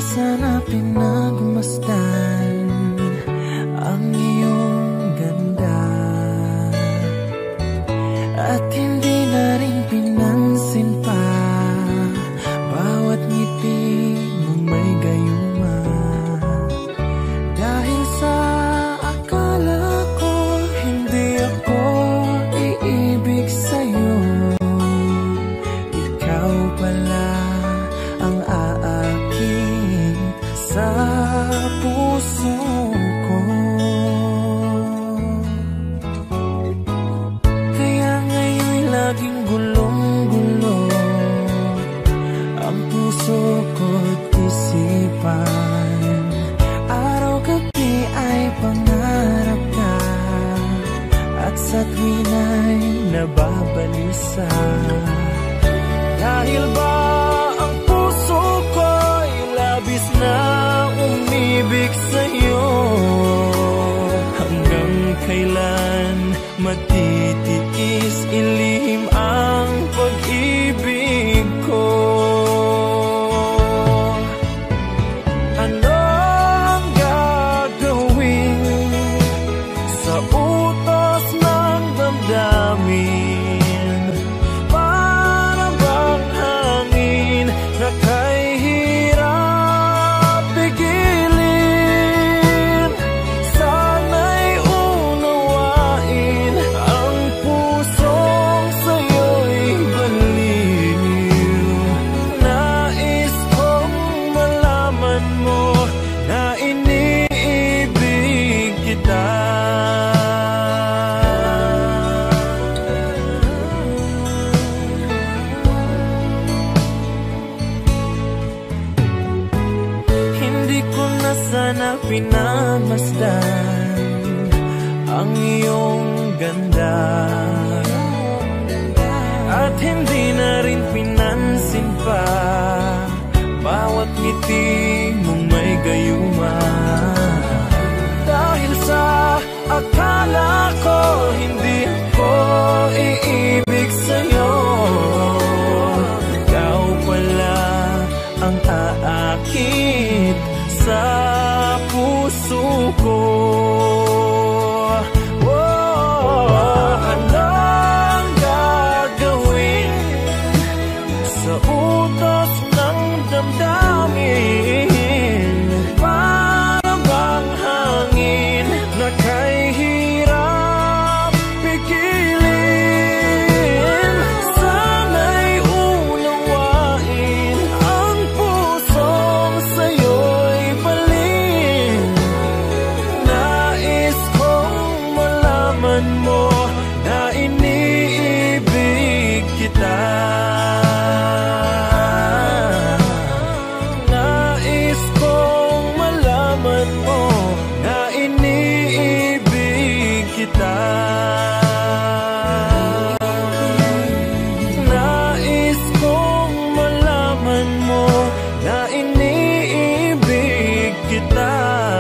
sana pinagmasdan ang iyong ganda at hindi na rin pinansin pa bawat ngiti mong may gayuma. Dahil sa akala ko hindi ako iibig sa'yo, ikaw pala ang aaking sa puso ko. Kaya ngayon'y laging gulong-gulo ang puso ko't isipan. Araw-gabi ay pangarap ka at sa tuwina'y nababalisa. Dahil ba ang puso ko'y labis na umibig sa'yo? Hanggang kailan matitiis ilihim ang pag-ibig ko? Ano ang gagawin sa utos ng damdamin? Para bang hangin na kay hirap pigilin? Sana'y unawain ang pusong sa'yo'y baliw. Nais kong malaman mo na iniibig kita. Hindi ko na sana pinagmasdan ang iyong ganda at hindi na rin pinansin pa bawat ngiti mong may gayuma. Dahil sa akala ko hindi ako iibig sa'yo, ikaw pala ang aakit sa puso ko. Ano ang gagawin sa utos ng damdamin? Para bang hangin na kay hirap pigilin? Sana'y unawain ang pusong sa'yo'y baliw. Nais kong malaman mo na iniibig kita. Nais kong malaman mo na iniibig kita. Nais kong malaman mo na iniibig kita.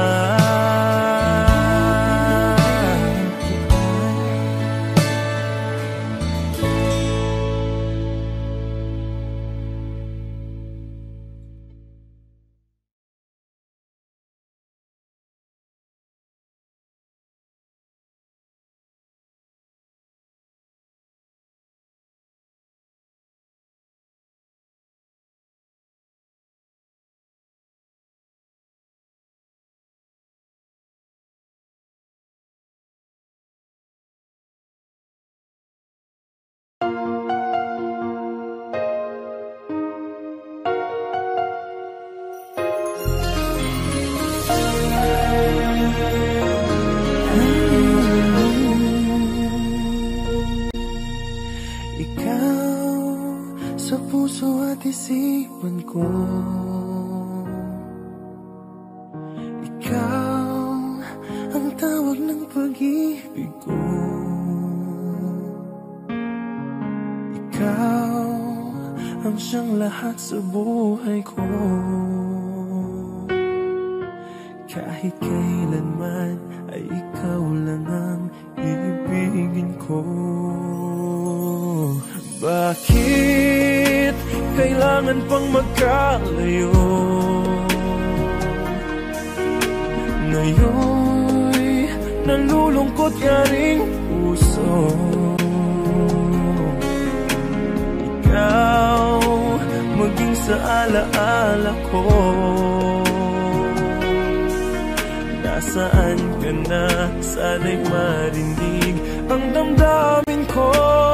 Ikaw sa puso at isipan ko, ikaw ang tawag ng pag-ibig ko. Ikaw ang siyang lahat sa buhay ko. Kahit kailanman ay ikaw lang ang ibigin ko. Bakit kailangan pang magkalayo? Ngayon'y nalulungkot yaring puso. Ikaw maging sa alaala ko. Nasaan ka na? Sana'y marinig ang damdamin ko.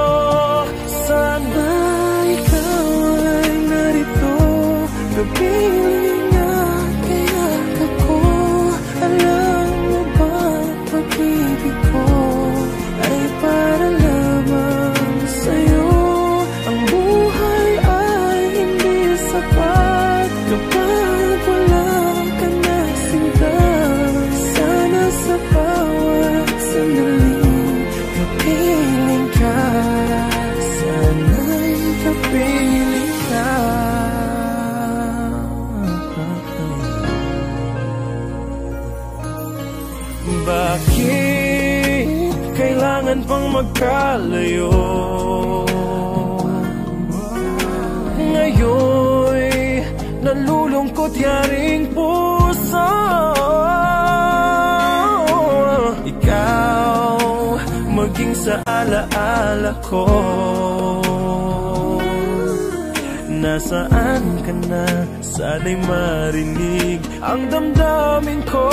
Sana ikaw ay narito, kapiling at kayakap ko. Alam mo ba, pag-ibig ko ay para lamang sa'yo. Ang buhay ay hindi sapat kapag wala ka na sinta. Sana sa bawat sandali kapiling ka. Sana'y kapiling ka. Bakit kailangan pang magkalayo? Ngayon'y nalulungkot yaring puso. Ikaw maging sa alaala ko. Nasaan ka na? Sana'y marinig ang damdamin ko.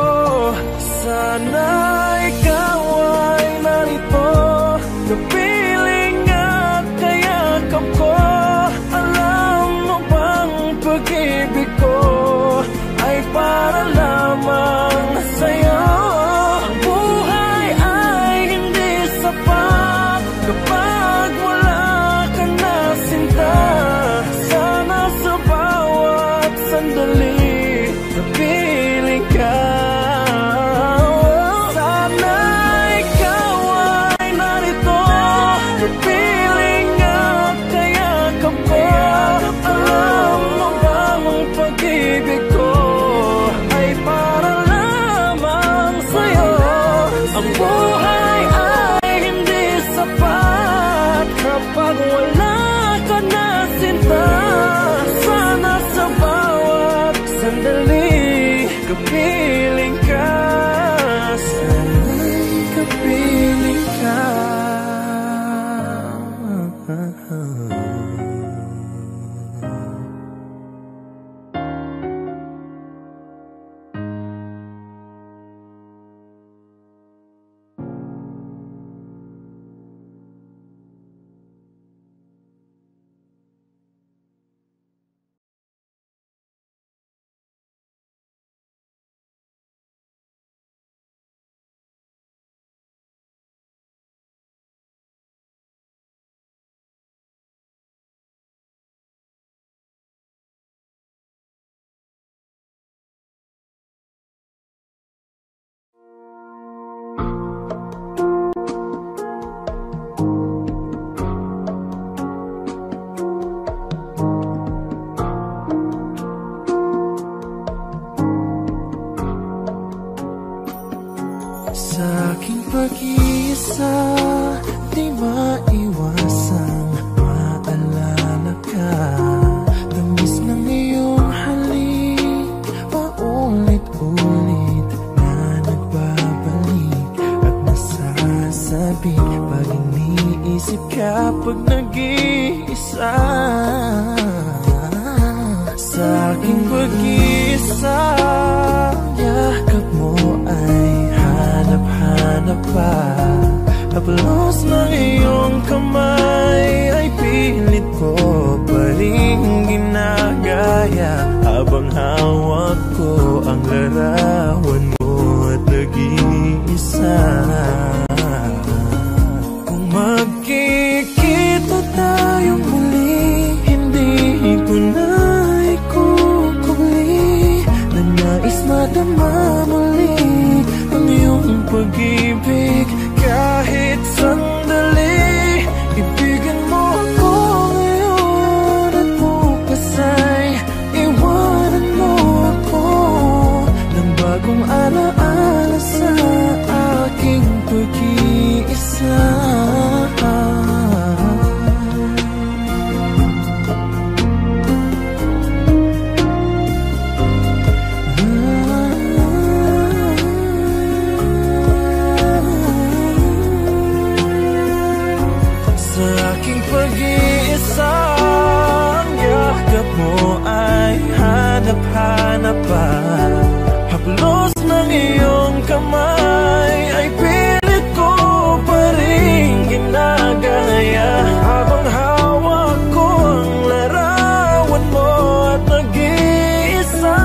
Sana ikaw ay narito, kapiling at kayakap ko. Alam mo bang pag-ibig ko ay para lamang sa'yo. Ang buhay ay hindi sapat kapag wala ka na sinta. Sana sa bawat sandali kapiling ka. Kapiling ka, sana'y kapiling ka. Sa aking pag-iisa, di maiwasang maalala ka. Tamis ng iyong halik, paulit-ulit na nagbabalik at nasasabi pag iniisip ka pag nag-iisa. Sa aking pag-iisa, yakap mo ay hanap-hanap pa. Haplos ng iyong kamay ay pilit ko pa rin ginagaya, habang hawak ko ang larawan mo at nag-iisa. Kung magkikita tayong muli, hindi ko na ikukuli na nais madama muli ang iyong pag-ibig. Kahit sandali, ibigin mo ako ngayon at bukas ay iwanan mo ako ng bagong alaala sa aking na pa. Haplos ng iyong kamay ay pilit ko pa rin ginagaya. Habang hawak ko ang larawan mo at nag-iisa,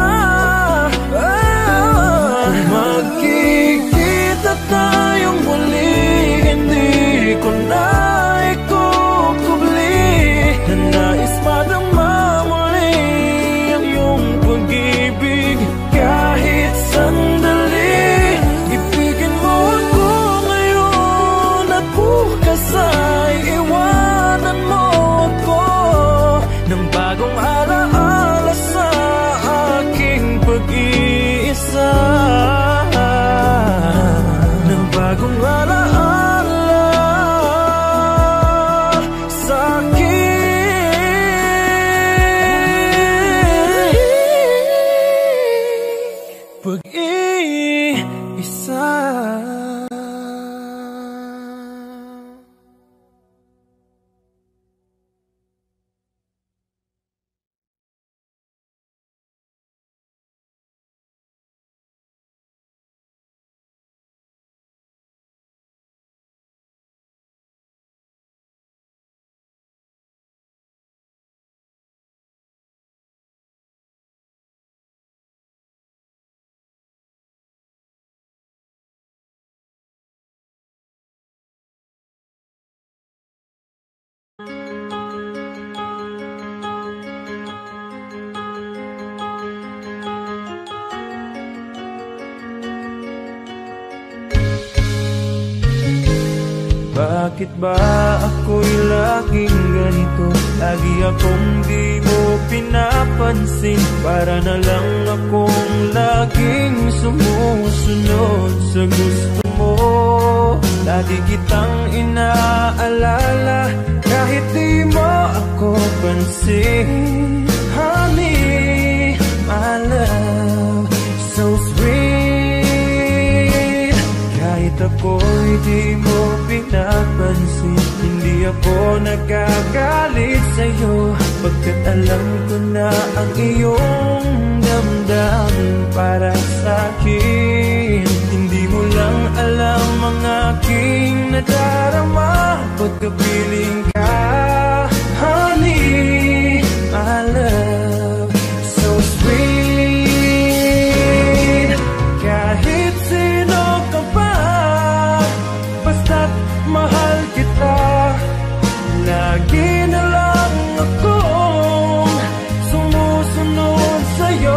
magkikita tayong muli. Hindi ko na ikukubli na nais madama muli ang iyong pag-ibig. Kahit sandali, ibigin mo ako ngayon at bukas ay iwanan mo ako ng bagong alaala sa aking pag-iisa, ng bagong alaala sa aking pag-iisa. Bakit ba ako'y laging ganito? Lagi akong di mo pinapansin. Para na lang akong laging sumusunod sa gusto mo. Lagi kitang inaalala kahit di mo ako pansin. Honey, my love, so sweet. Kahit ako'y di mo pinapansin, hindi ako nagagalit sa'yo, pagkat alam ko na ang iyong damdamin para sa'kin. Hindi mo lang alam ang aking nadarama pagkapiling ka. Honey, my love, so sweet. Kahit sino ka pa, basta't mahal kita. Lagi na lang akong sumusunod sa'yo.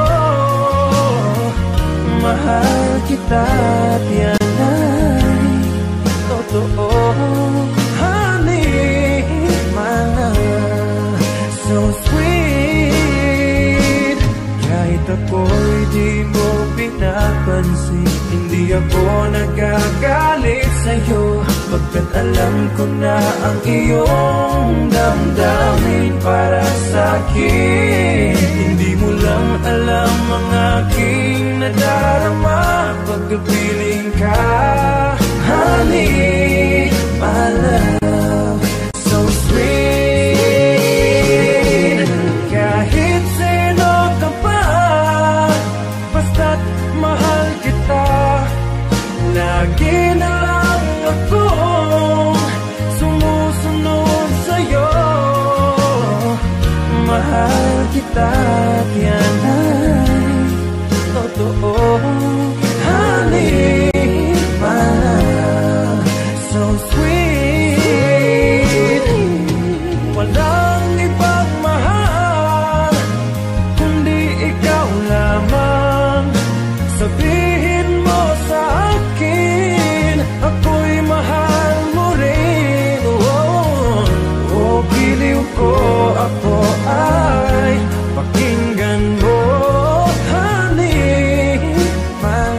Mahal kita at yan ay totoo. Honey, my love, so sweet. Kahit ako'y di mo pinapansin, hindi ako nagagalit sa'yo, pagkat alam ko na ang iyong damdamin para sa'kin. Hindi mo lang alam ang aking nadarama pagkapiling ka. Honey, my love, so sweet. Kahit sino ka pa, basta't mahal kita. Lagi na lang akong sumusunod sa'yo. Mahal kita at yan ay totoo. Honey, my love, so sweet. Walang ibang mahal kundi ikaw lamang. Sabihin mo sa akin, ako'y mahal mo rin. Oh, biliw ko, ako ay pakinggan mo. Honey, my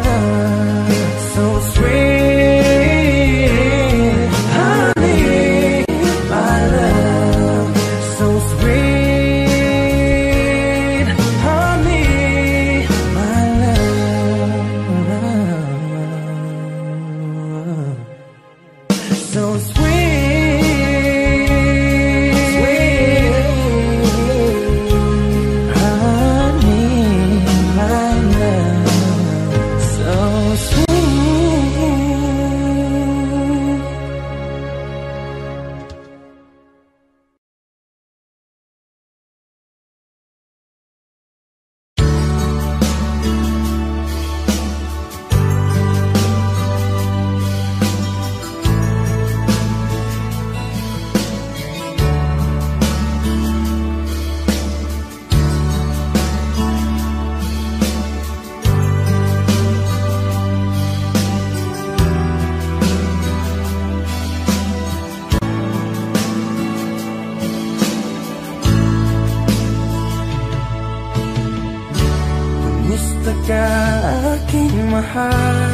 ka, aking mahal.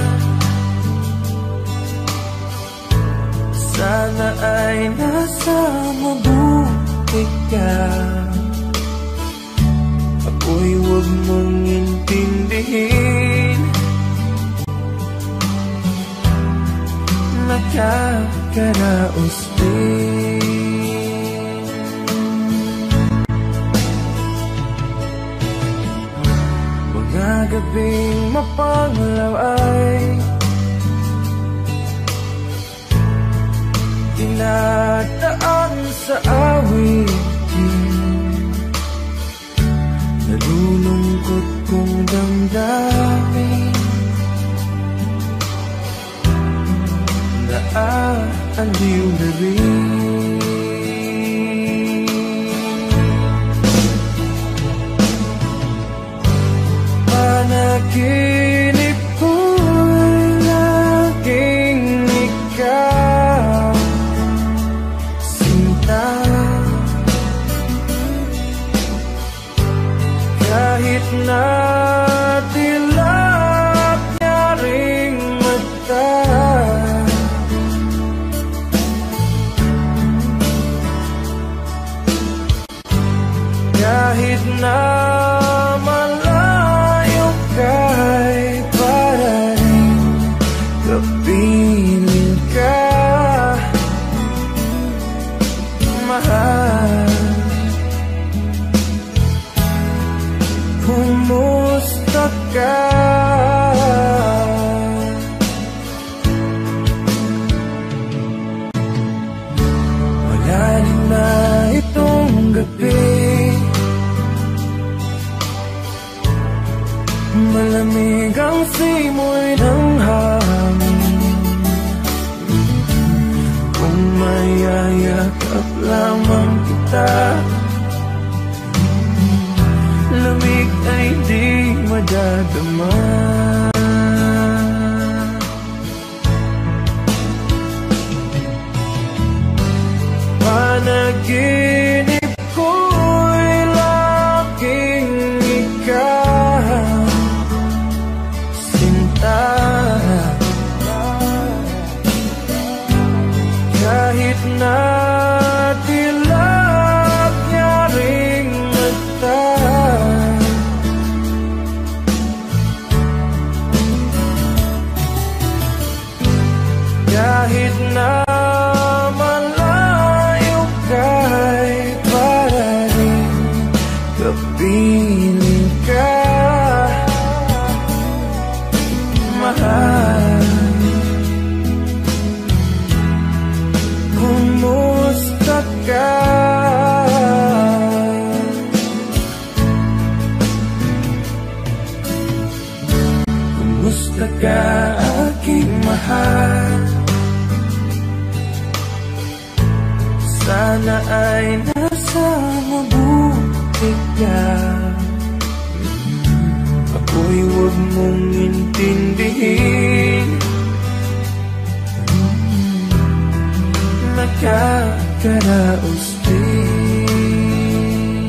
Sana ay nasa mabuti ka. Ako'y huwag mong intindihin, nakakaraos din. Mga gabing mapanglaw ay dinadaan sa awitin, nalulungkot kong damdamin, naaaliw na rin. Panaginip ko'y laging ikaw, sinta. Kahit na dilap niya ring mata, kahit na malayo ka'y para rin kapiling ka, mahal. Kumusta ka? Malalim na itong gabi, malamig ang simoy ng hangin. Kung mayayakap lamang kita, lamig ay di madadama. Panaginip ko'y laging ikaw, sinta. Kahit na dilap niya ring mata, kahit na malayo ka'y para rin kapiling ka, mahal. Kumusta ka? Kumusta ka, aking mahal? Sana ay nasa mabuti ka. Ako'y huwag mong intindihin, nakakaraos din.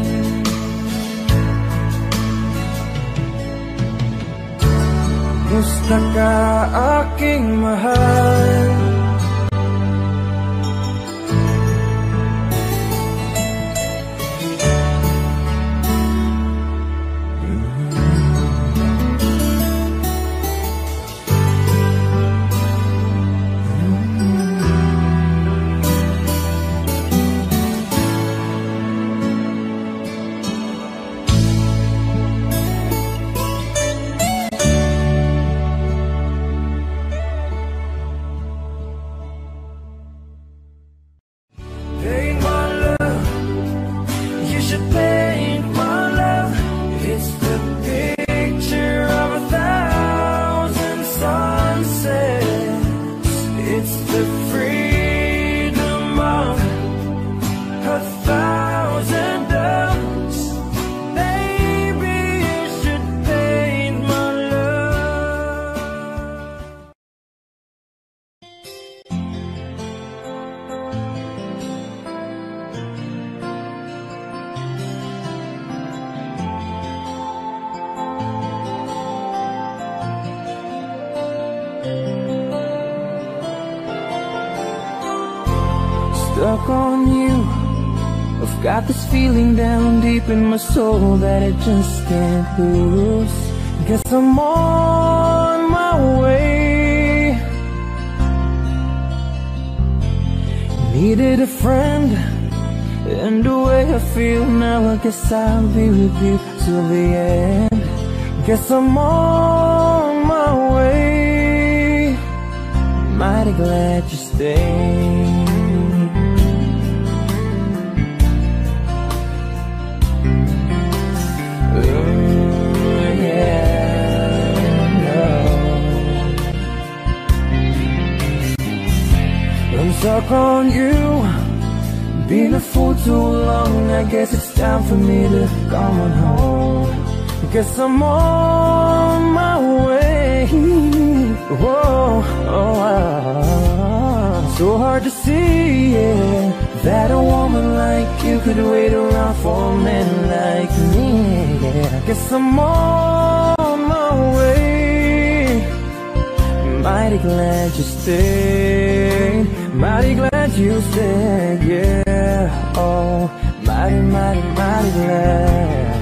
Kumusta ka, aking mahal? stuck on you. I've got this feeling down deep in my soul that I just can't lose. Guess I'm on my way. Needed a friend, and the way I feel now, I guess I'll be with you till the end. Guess I'm on my way. Mighty glad you stayed. I'm stuck on you, been a fool too long. I guess it's time for me to come on home. Guess I'm on my way. Whoa, so hard to see, yeah, that a woman like you could wait around for a man like me, yeah. Guess I'm on my way. Mighty glad you stayed. Mighty glad you stayed, yeah. Oh, mighty, mighty, mighty glad.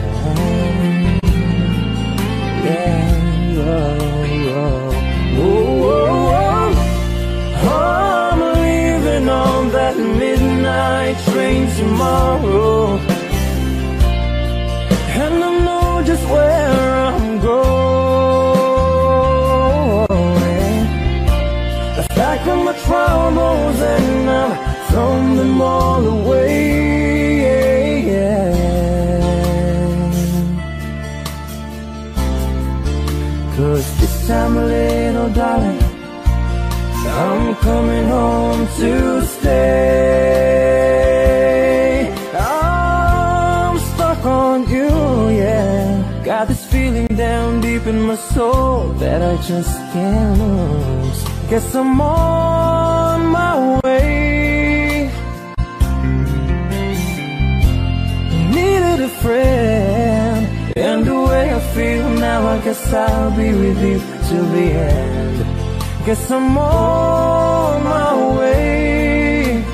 Yeah, oh, oh, oh, oh. I'm leaving on that midnight train tomorrow, and I know just where I'm going. Back on my troubles, and I've thrown them all away, yeah. 'Cause this time, little darling, I'm coming home to stay. I'm stuck on you, yeah. Got this feeling down deep in my soul that I just can't lose. Guess I'm on my way. Needed a friend, and the way I feel now, I guess I'll be with you till the end. Guess I'm on my way.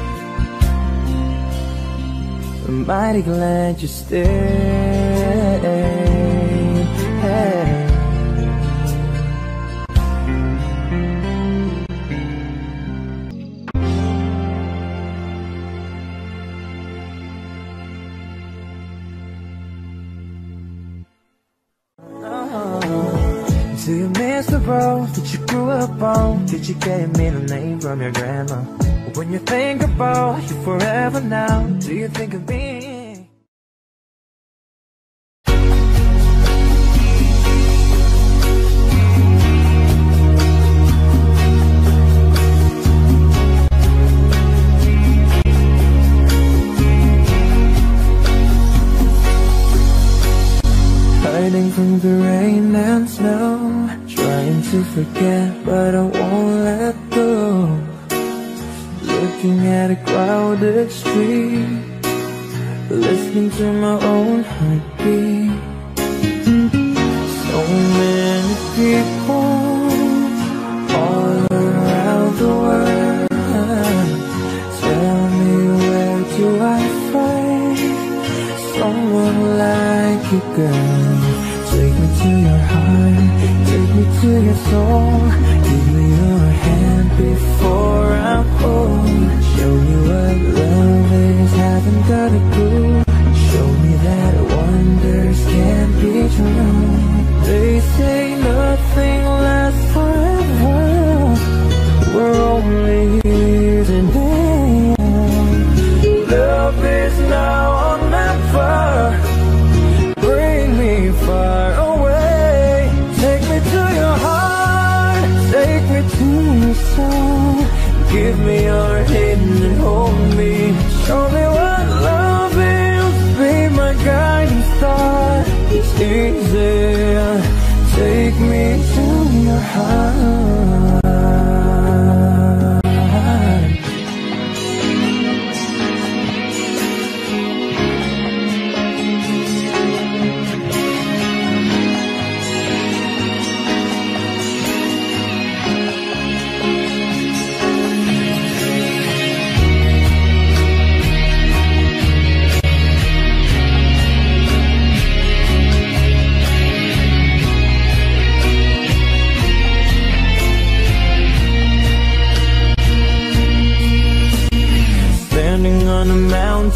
I'm mighty glad you stayed. Hey. Do you miss the road that you grew up on? Did you get a middle name from your grandma? When you think about you forever now, do you think of me? Hiding from the rain and snow, trying to forget but I won't let go. Looking at a crowded street, listening to my own heartbeat. So many people all around the world. Tell me, where do I find someone like you, girl? Take me to your heart, take me to your soul. Give me your hand before I'm old. Show me what love is, haven't got a clue. Show me that wonders can't be true. They say nothing lasts forever. We're only here today. Love is now or never. Bring me far away. Take me to your heart, take me to your soul. Give me your hand and hold me. Show me what love is, be my guiding star. It's easy, take me to your heart.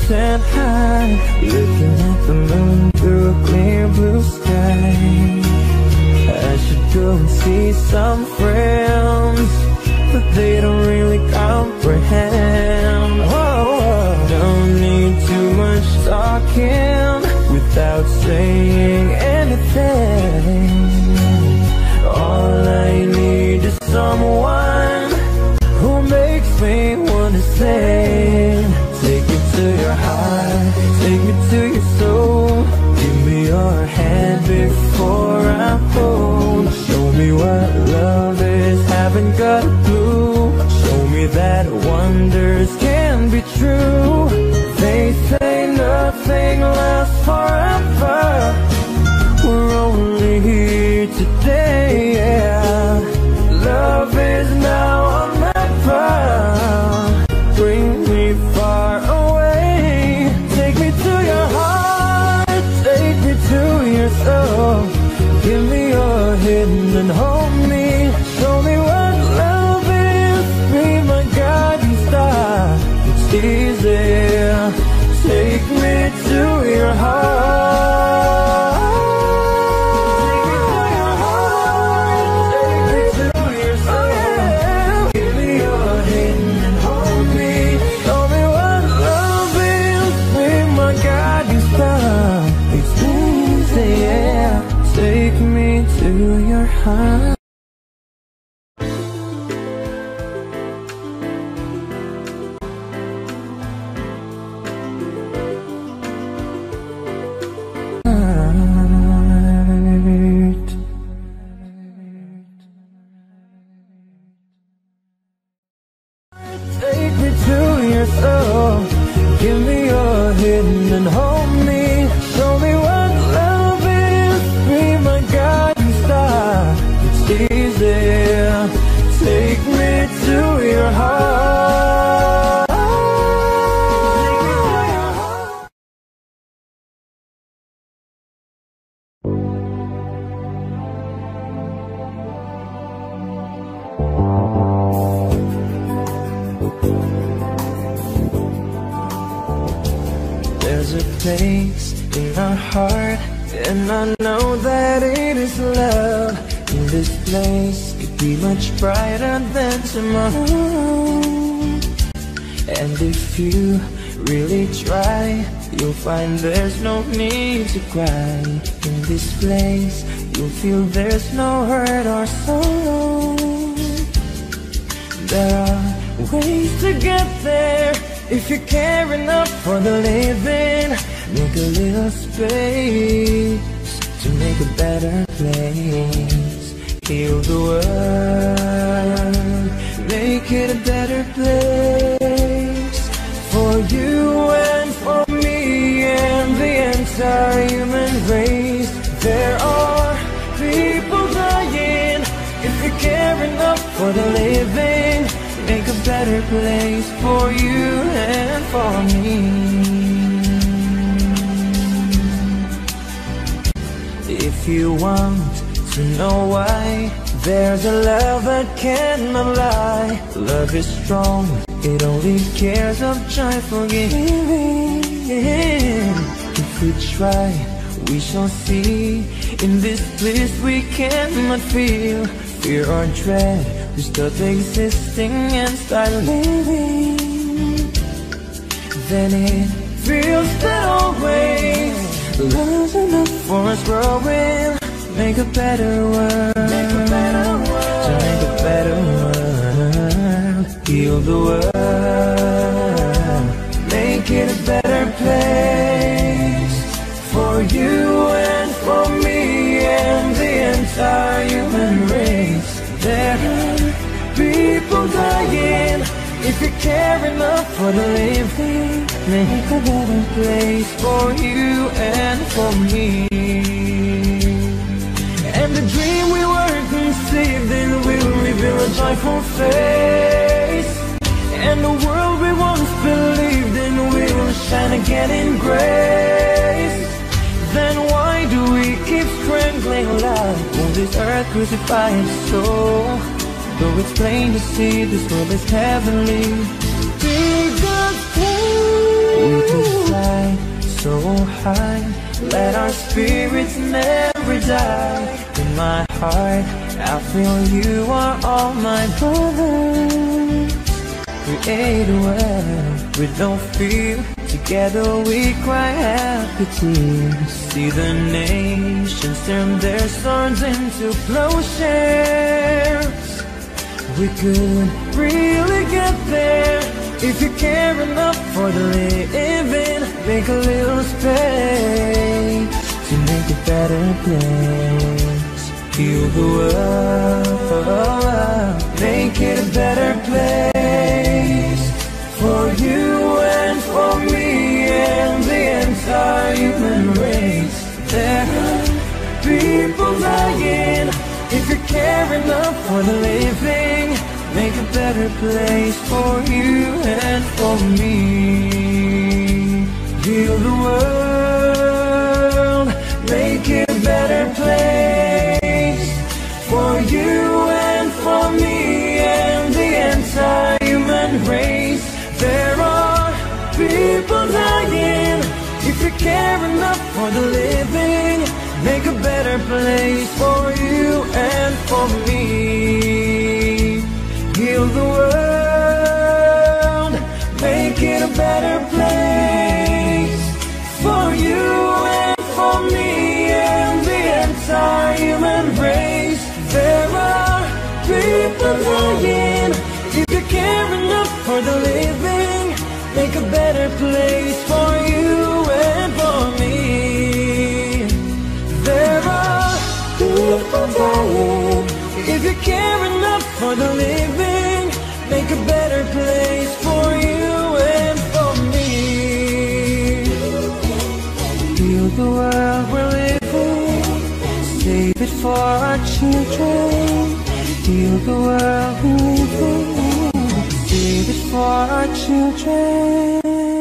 mountain high, looking at the moon through a clear blue sky. I should go and see some friends, but they don't really comprehend. Don't need too much talking without saying anything. All I need is someone who makes me wanna sing. Take me to your heart, take me to your soul. Give me your hand before I'm home. Show me what love is, haven't got a clue. Show me that wonders can be true. They say nothing lasts forever. We're only here today, yeah. Love is now or never. Bring me far away. Take me to your heart, take me to your soul. Give me your hand and hold me. Show me what love is, be my guiding star. It's easy. Take me to your heart. Take me to your heart. Take me to your soul. Give me your hand and hold me. Show me what love is, be my guiding star. It's easy, yeah. Take me to your heart. Take me to your soul. Give me your hand and hold me. Show me what love is, be my guiding star. It's easy. Take me to your heart. Take me to your heart. There's a place in our heart, and I know that it is love. In this place could be much brighter than tomorrow. And if you really try, you'll find there's no need to cry. In this place you'll feel there's no hurt or sorrow. There are ways to get there. If you care enough for the living, make a little space to make a better place. Heal the world, make it a better place. For you and for me and the entire human race. There are people dying. If you care enough for the living, make a better place for you and for me. If you want to know why, there's a love that cannot lie. Love is strong, it only cares of joyful giving. If we try, we shall see. In this bliss we cannot feel fear or dread. We stop existing and start living. Then it feels that always love's enough for us growing. Make a better world, make a better world, to make a better world. Heal the world, make it a better place. For you and for me and the entire human race. There are people dying. If you care enough for the living, make a better place for you and for me. And the dream we were conceived in will reveal a joyful face. And the world we once believed in will shine again in grace. Then why do we keep strangling love? Won't this earth crucify its soul? Though it's plain to see this world is heavenly, be God's place. so high. Let our spirits never die. In my heart, I feel you are all my brothers. Create a world with no fear. Together we cry happy tears. See the nations turn their swords into plowshares. We could really get there if you care enough for the living. Make a little space to make a better place. Heal the world, make it a better place. For you and for me and the entire human race. There are people dying. If you care enough for the living, make a better place for you and for me. Heal the world, make it a better place. For you and for me and the entire human race. There are people dying. If you care enough for the living, make a better place for you and for me. Heal the world, make it a better place. For you and for me and the entire human race. There are people dying. If you care enough for the living, make a better place for you and for me. There are people dying. If you care enough for the living, make a better place for you and for me. Heal the world we're living, save it for our children. Heal the world we're living, save it for our children.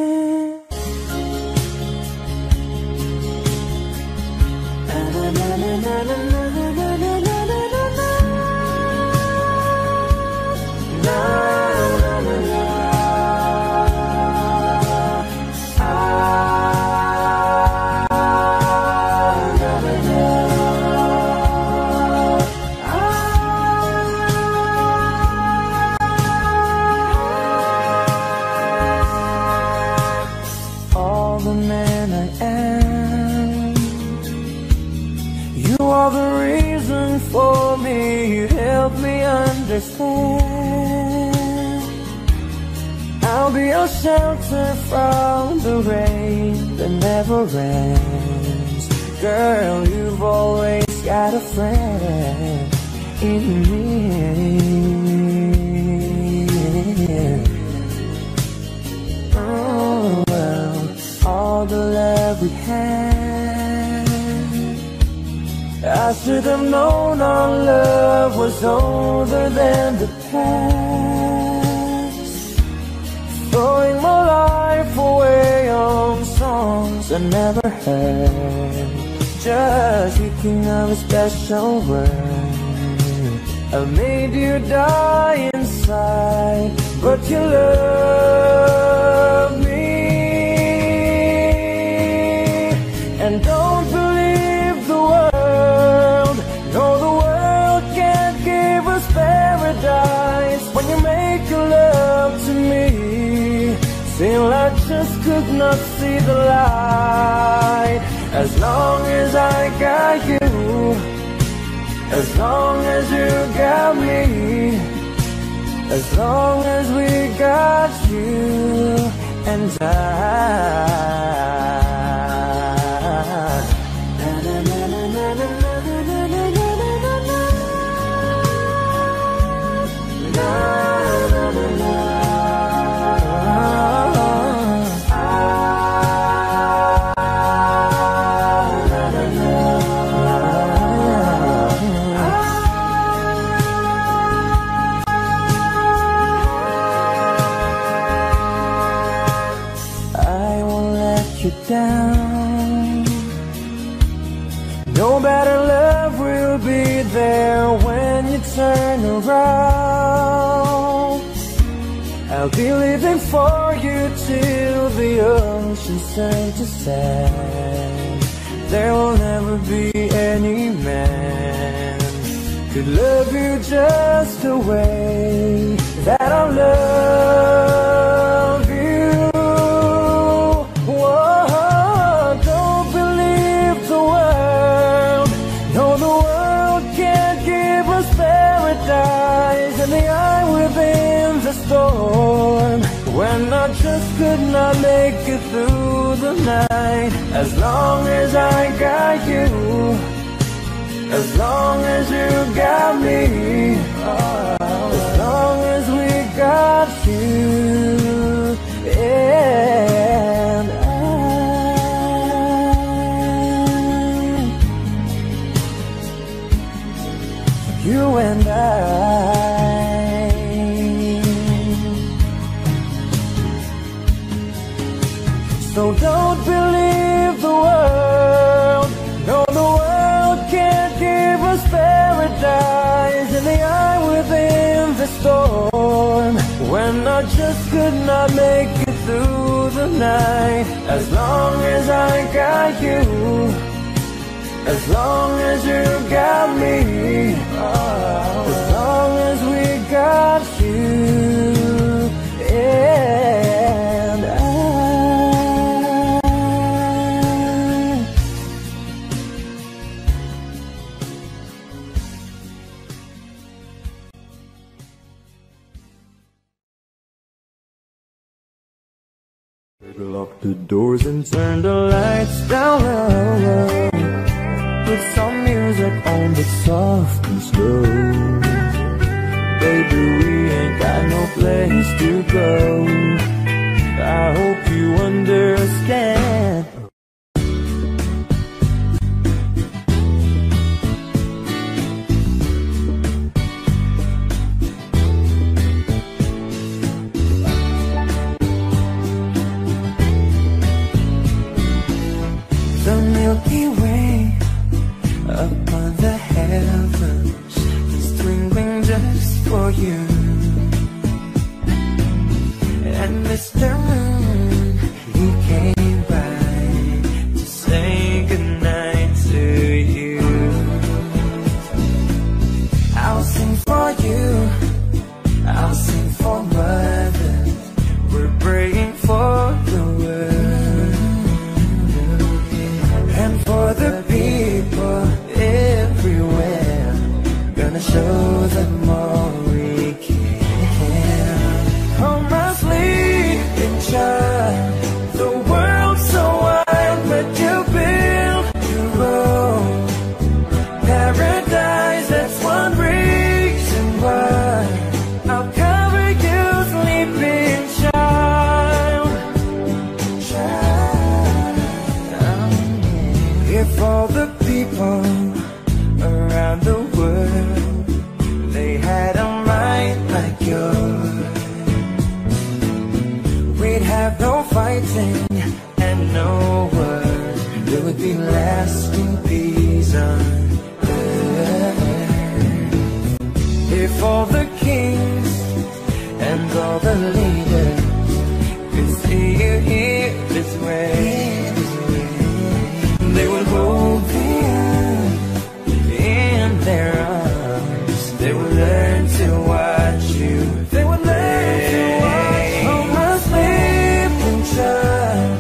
All the man I am, you are the reason for me. You help me understand. I'll be your shelter from the rain that never ends. Girl, you've always got a friend in me. Oh, well, all the love we had, I should have known our love was older than the past. Throwing my life away on songs I never heard, just thinking of a special word. I made you die inside, but you love me. And don't believe the world, no, the world can't give us paradise. When you make love to me, feel I just could not see the light. As long as I got you, as long as you got me, as long as we got you and I. Down. No better love will be there when you turn around. I'll be living for you till the oceans turn to sand. There will never be any man could love you just the way that I love you. Whoa, don't believe the world. No, the world can't give us paradise in the eye within the storm. When I just could not make it through the night. As long as I got you, as long as you got me, as long as we got you and I, you and I. So don't believe the world. No, the world can't give us paradise in the eye within the storm. When I just could not make it through the night. As long as I got you, as long as you got me, as long as we got you and I. Lock the doors and turn the lights down low. Put some music on that's soft and slow. Baby, we ain't got no place to go. I hope you understand. The Milky Way upon the heavens is twinkling just for you. And Mr. Moon, he came by to say goodnight to you. I'll sing for you, I'll sing for mothers. We're praying for the world and for the people everywhere. Gonna show them all we can. Oh, my sleeping child, the world's so wide, but you build your own paradise. That's one reason why I'll cover you, sleeping child. If all the people around the world, they had a mind like yours, we'd have no fighting and no wars. There would be lasting peace on earth. If all the kings and all the leaders could see you here this way, they would hold you in their arms. They would learn to watch you. They would learn to watch. Oh, my sleeping child,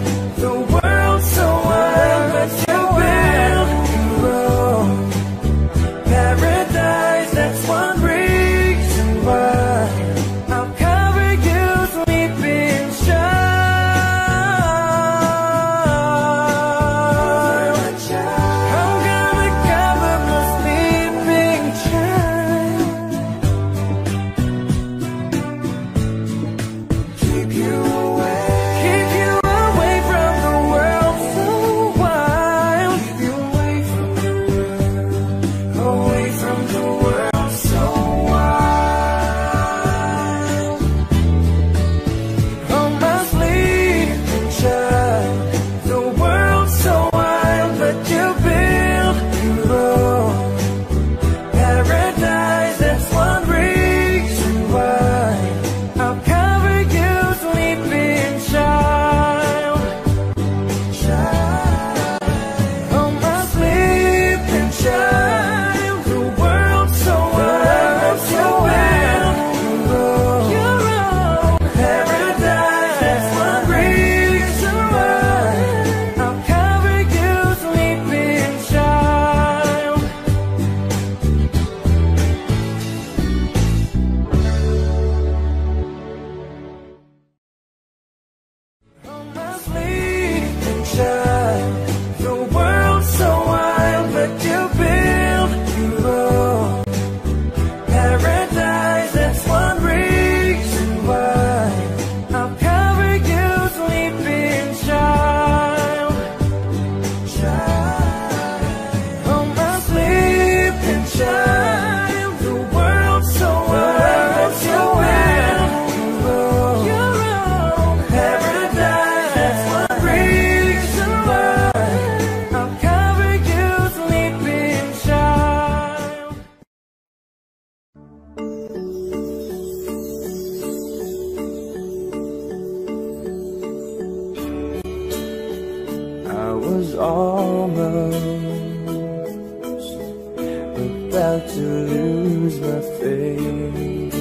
about to lose my faith.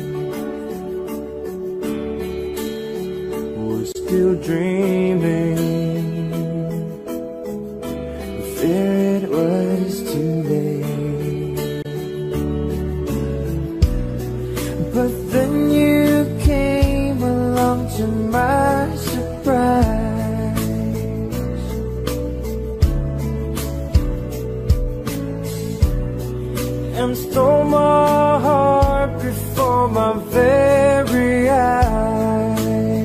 Was still dreaming, fear it was too late. But then you came along to my surprise, and stole my heart before my very eyes.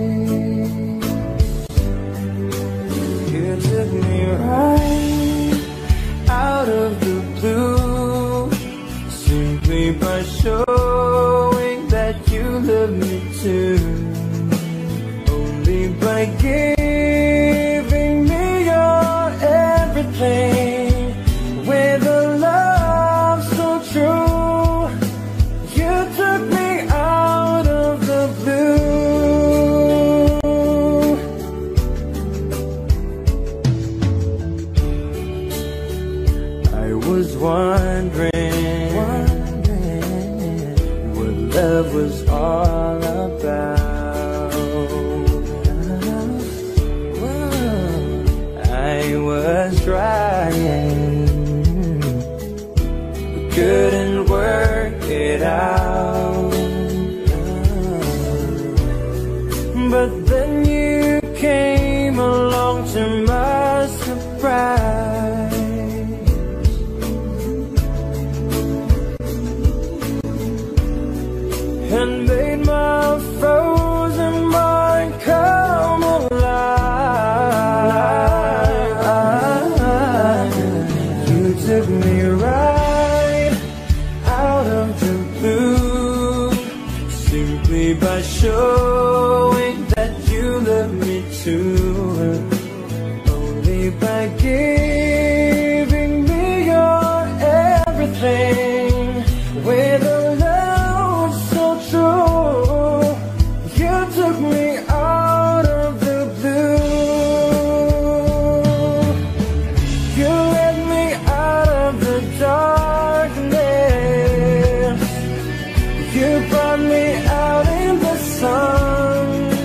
You took me right out of the blue, simply by showing that you love me too. Only by giving me your everything, with a love so true. You took me out of the blue. I was wondering what love was all about. I was trying, but couldn't work it out. But then you came along to my surprise, and made my frozen mind come alive. You took me right out of the blue, simply by showing that you love me too. Only by giving me your everything, with a love so true. You took me out of the blue. You led me out of the darkness. You brought me out in the sun.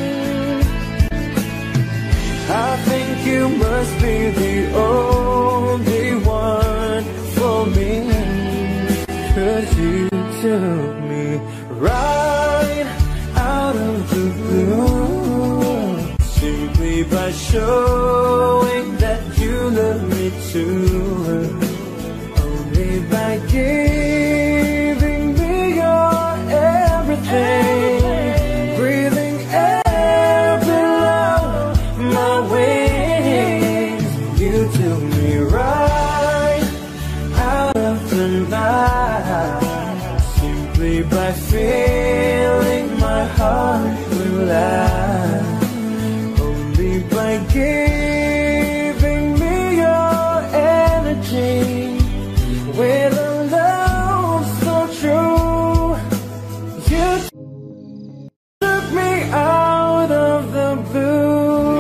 I think you must be the only one for me, 'cause you took me right out of the blue, simply by showing that you love me too. Only by giving me your everything, breathing air below my wings. You took me right out of the night, simply by filling my heart with light. Only by giving me your energy, with a love so true. You took me out of the blue.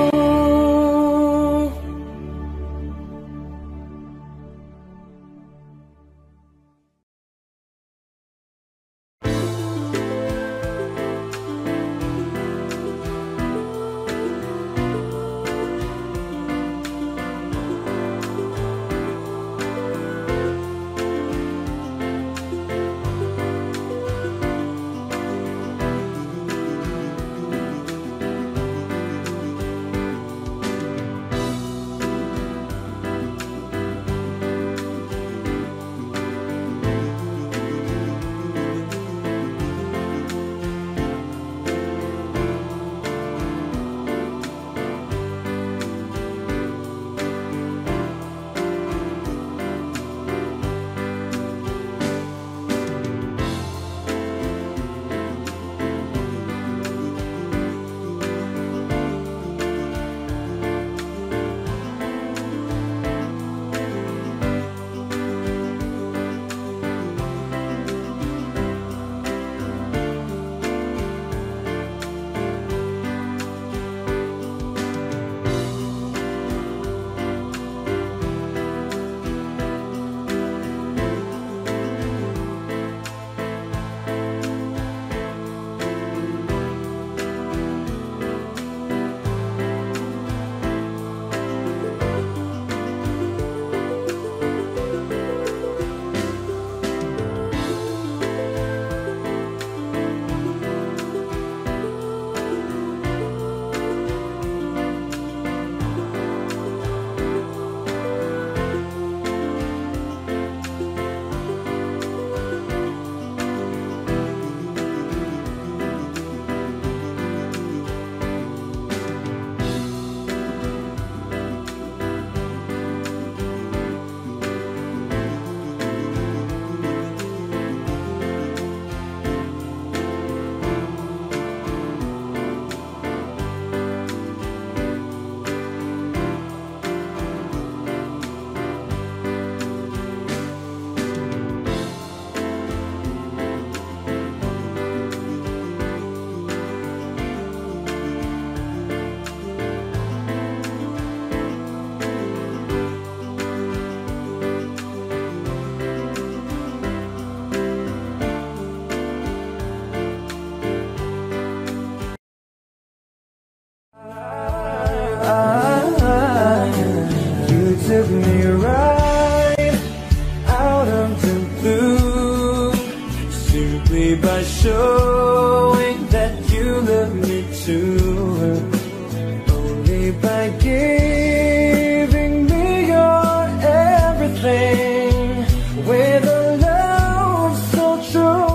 with a love so true.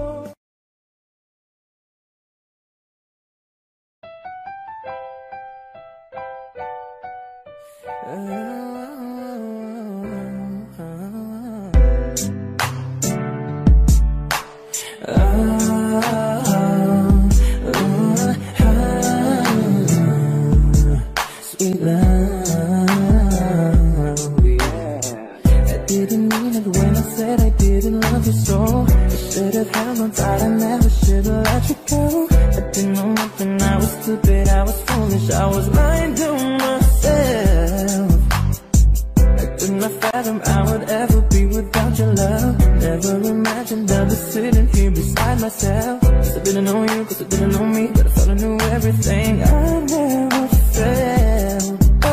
Sweet love, yeah. I didn't mean it when I said I didn't love you so. I should have held on tight, I never should have let you go. I didn't know nothing, I was stupid, I was foolish, I was lying to myself. I could not fathom I would ever be without your love. Never imagined I'd be sitting here beside myself. Cause I didn't know you, cause I didn't know me, but I thought I knew everything I never felt.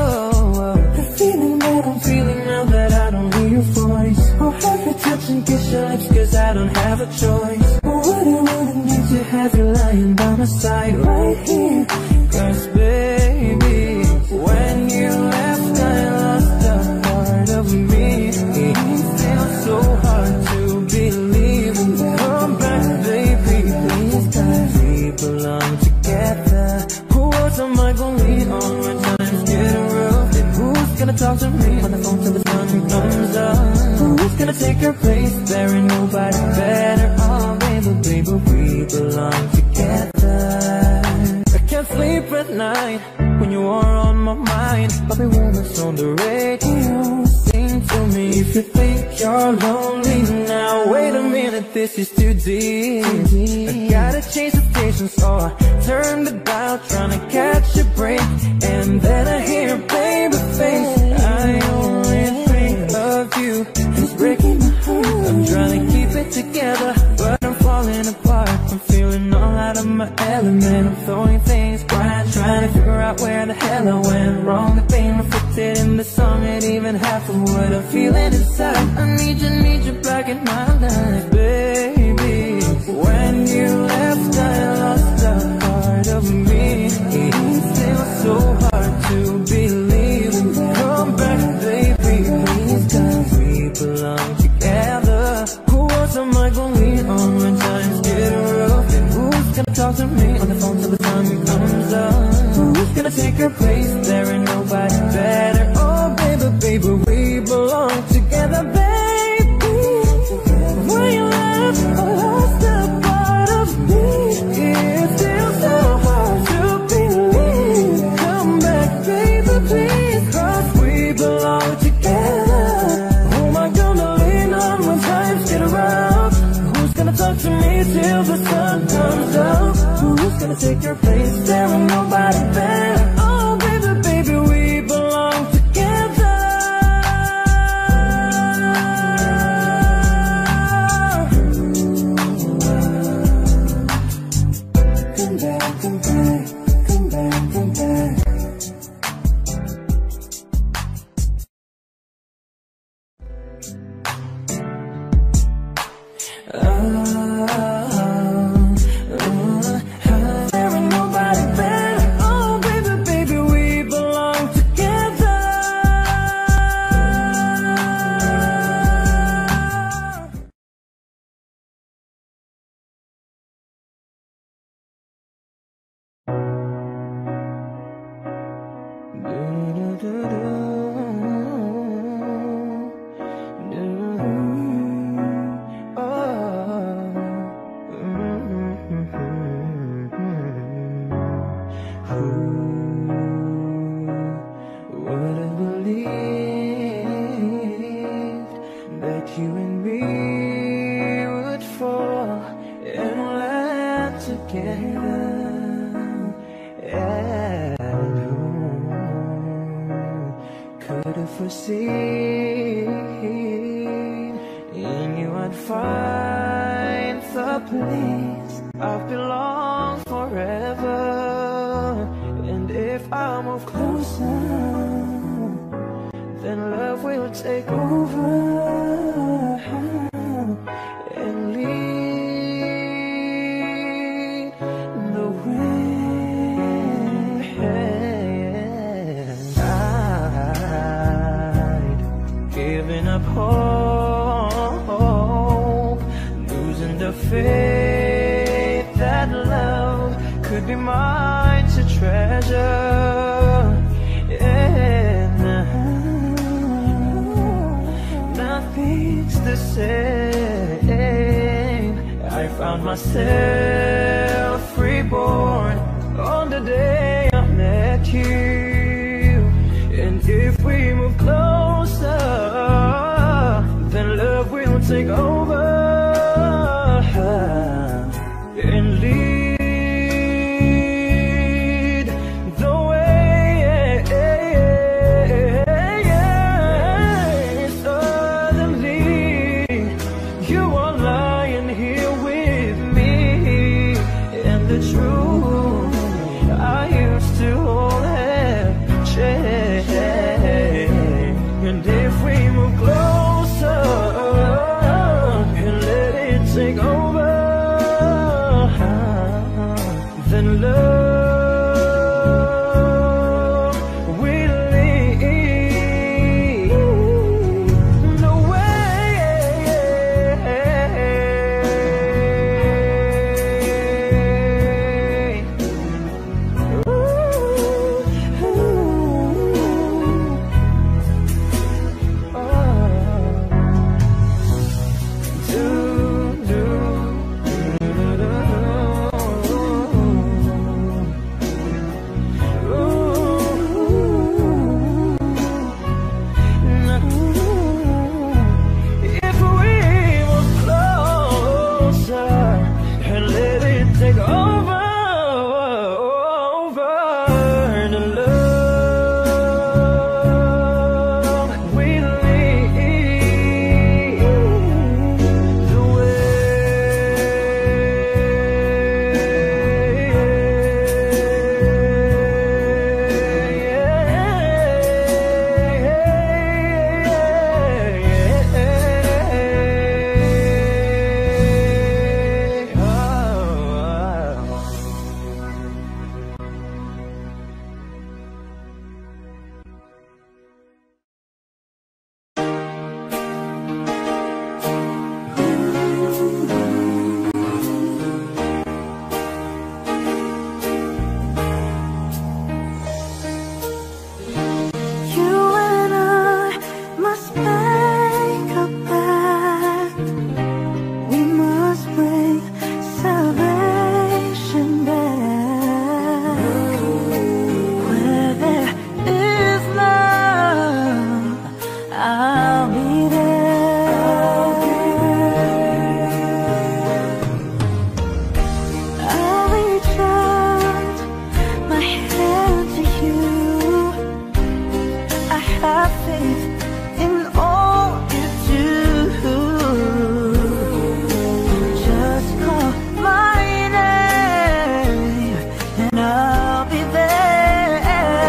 The feeling that I'm feeling now that I don't hear your voice. I'll have you touch and kiss your lips cause I don't have a choice. But what I wanna need to have you lying by my side right here. Cause baby, when you left I lost a part of me. It feels so hard to believe. Come back baby, please, cause we belong together. Who else am I gonna lean on when times get rough? And who's gonna talk to me on the phone till the sun comes up? Who's gonna take her place? There ain't nobody better. Oh baby, baby, we belong together. I can't sleep at night when you are on my mind. Bobby Womack's on the radio. Sing to me if you think you're lonely now. Wait a minute, this is too deep. I gotta change the station, so I turned it dial, trying to catch a break. And then I hear baby face. I only think of you. It's breaking my heart. I'm trying to keep it together, but I'm falling apart. I'm feeling all out of my element. I'm throwing things, crying, trying to figure out where the hell I went wrong. The pain reflected in the song ain't even half of what I'm feeling inside. I need you back in my life, baby. When you left I lost a part of me. It feels so hard to believe. Come back baby, please, cause we belong together. Who else am I gonna lean on when times get rough? And who's gonna talk to me on the phone till the sun comes up? Who's gonna take her place? There ain't nobody better. Oh baby, baby, we belong together, baby. When you left, I lost a part of me. It feels so hard to believe. Come back, baby, please, cause we belong together. Who am I gonna lean on when times get rough? Who's gonna talk to me till the sun comes up? Who's gonna take your place? There ain't nobody better. Oh baby, baby, we belong together. Come back, come back, come back, come back. There ain't nobody better. Oh baby, baby, we belong together. Would have believed that you and me would fall in love together? And who could have foreseen in you I'd find the place I've belonged forever? And if I move closer, then love will take over and lead the way. I'd given up hope faith that love could be mine to treasure. And nothing's the same. I found myself reborn on the day I met you. And if we move closer, then love will take over and lead the way. Suddenly, you are lying here with me, and the truth I used to hold had changed. And if we move closer and let it take over, then love will lead the way. If we were closer and let it take over, the love will lead the You and I must make a pact. We must bring salvation back. Where there is love, I'll be there. I'll reach out my hand to you. I have faith in all you do. Just call my name and I'll be there.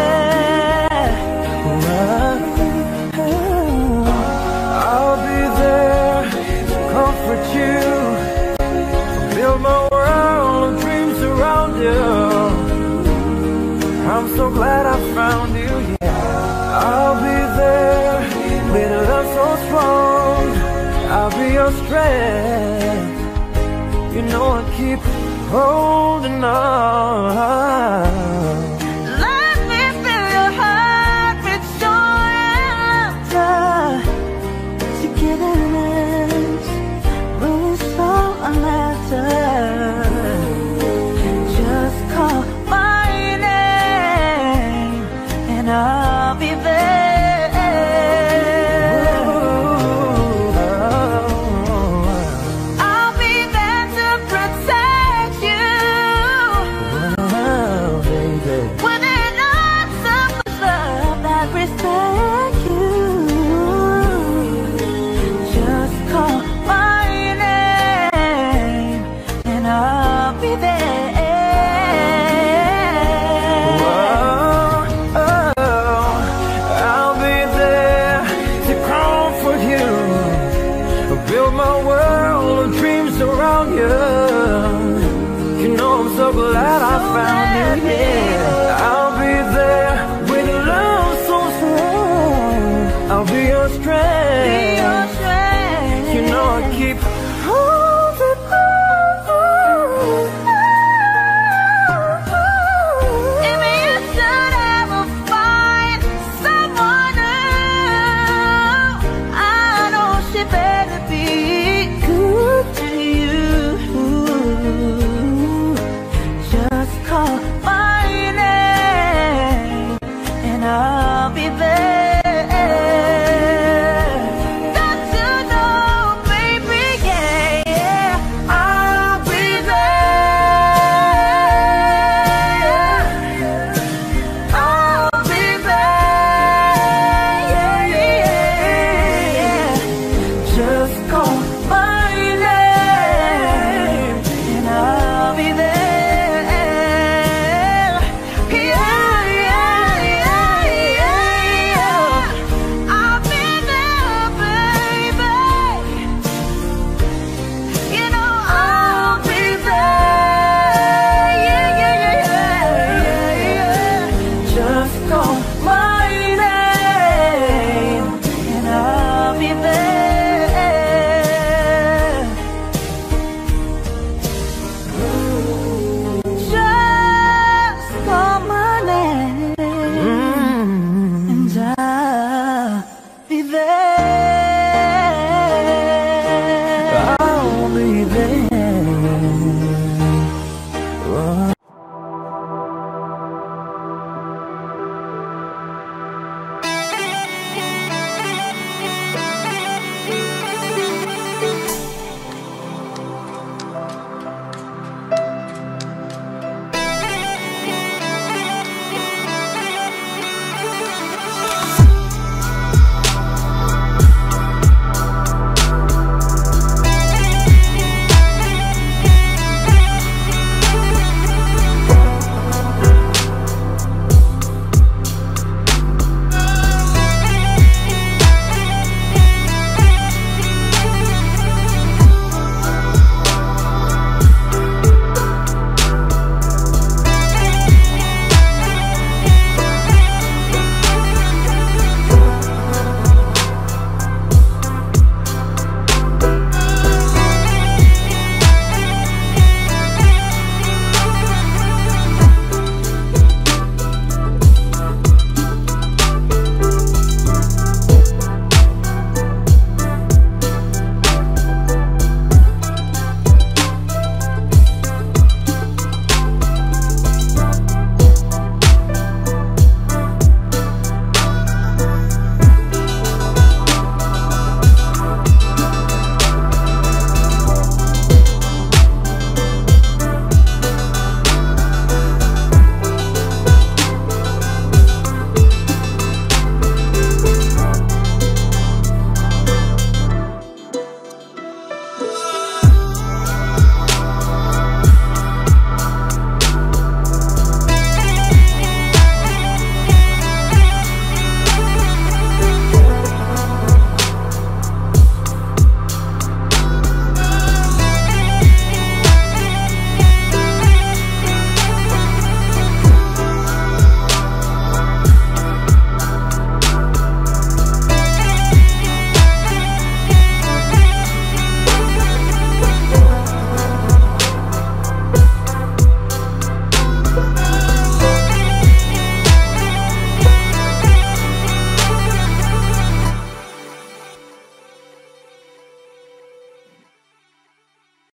I'll be there to comfort you, build my world of dreams around you. I'm so glad I found you, yeah. I'll be there with love so strong. I'll be your strength. You know I keep holding on.